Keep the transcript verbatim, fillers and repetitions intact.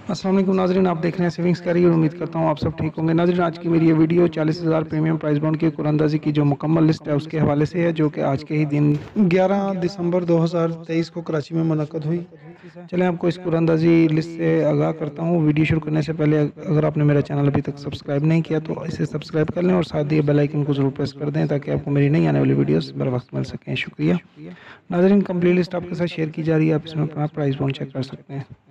अस्सलाम वालेकुम नाज़रीन, आप देख रहे हैं सेविंग्स कैरियर। उम्मीद करता हूँ आप सब ठीक होंगे। नाज़रीन, आज की मेरी ये वीडियो चालीस हज़ार प्रीमियम प्राइस बॉन्ड की कुरानंदाजी की जो मुकम्मल लिस्ट है उसके हवाले से है, जो कि आज के ही दिन ग्यारह दिसंबर दो हज़ार तेईस को कराची में मुनक़्क़द हुई। चलें आपको इस कुरानंदाजी लिस्ट से आगाह करता हूँ। वीडियो शुरू करने से पहले अगर आपने मेरा चैनल अभी तक सब्सक्राइब नहीं किया तो इसे सब्सक्राइब कर लें और साथ ही बेल आइकन को ज़रूर प्रेस कर दें ताकि आपको मेरी नई आने वाली वीडियोस बर वक्त मिल सकें। शुक्रिया। नाज़रीन, कंप्लीट लिस्ट आपके साथ शेयर की जा रही है, आप इसमें अपना प्राइस बॉन्ड चेक कर सकते हैं।